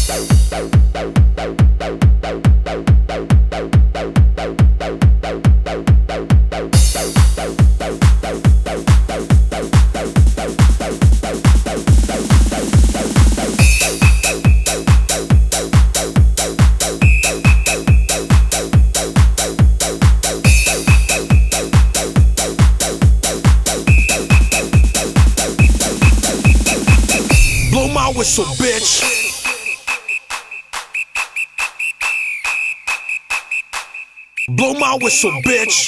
Blow my whistle, bitch. Blow my whistle, bitch.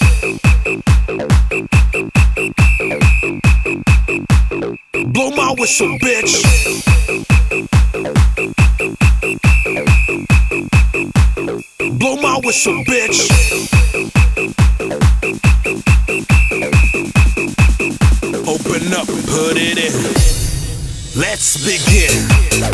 Blow my whistle, bitch. Blow my whistle, bitch. Open up, put it in. Let's begin.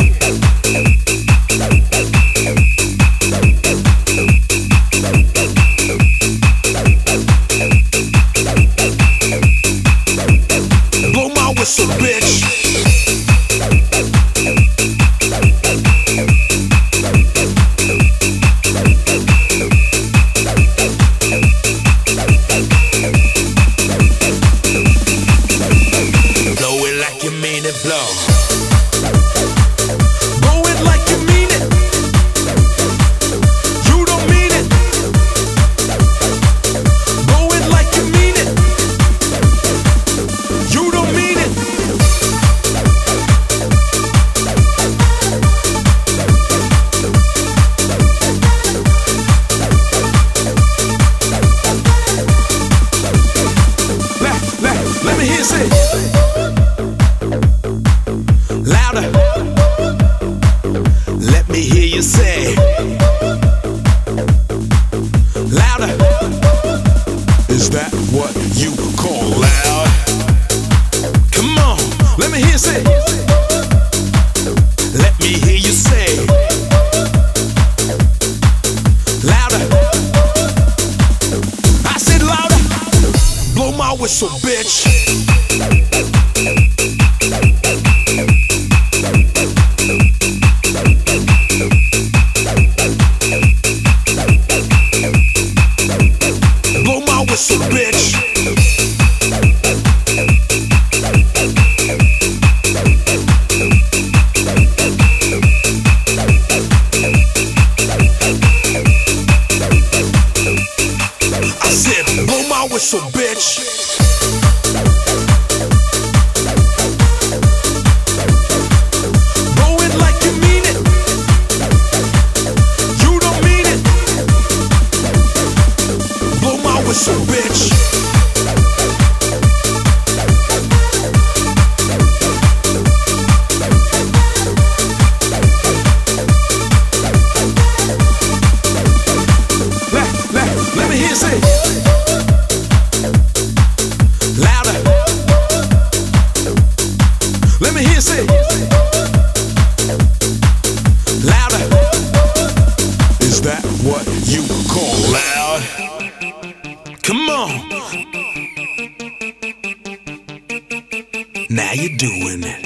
Blow my whistle, bitch. Blow it like you mean it, blow. Blow it like you mean it. You don't mean it. Blow it like you mean it. You don't mean it. Let me hear you say louder. Let me hear you say louder. Is that what you call loud? Come on, let me hear you say. Let me hear you say louder. I said louder. Blow my whistle, bitch. Blow my whistle, bitch. I said, blow my whistle, bitch. Blow it like you mean it. You don't mean it. Blow my whistle, bitch. Let me hear you say louder. Let me hear you say louder. Is that what you call loud? Come on. Now you're doing it.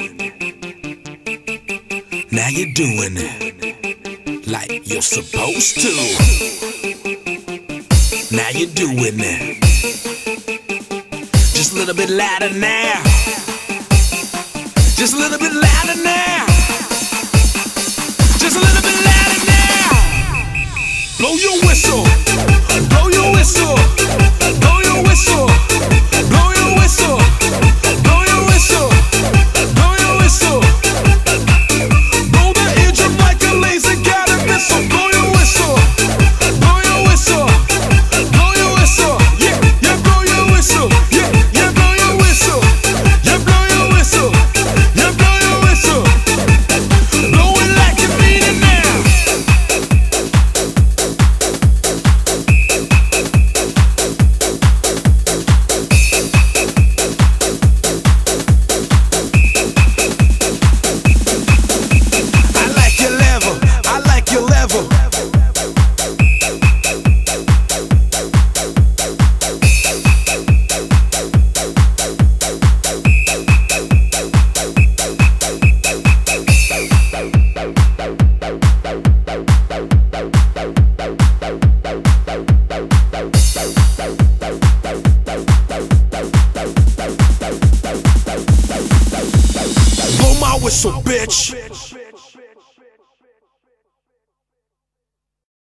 Now you're doing it like you're supposed to. Now you're doing it. Just a little bit louder now. Just a little bit louder now. Just a little bit louder now. Blow your whistle. Blow your whistle. Blow your whistle. Blow your whistle. Blow your whistle. Blow your whistle. Blow the eardrum like a laser guided missile. Blow your whistle. Blow your whistle. Blow your whistle. Yeah, yeah, blow your whistle. Yeah, yeah, blow your whistle. Yeah, blow your whistle. Yeah, blow your whistle. Blow my whistle, bitch.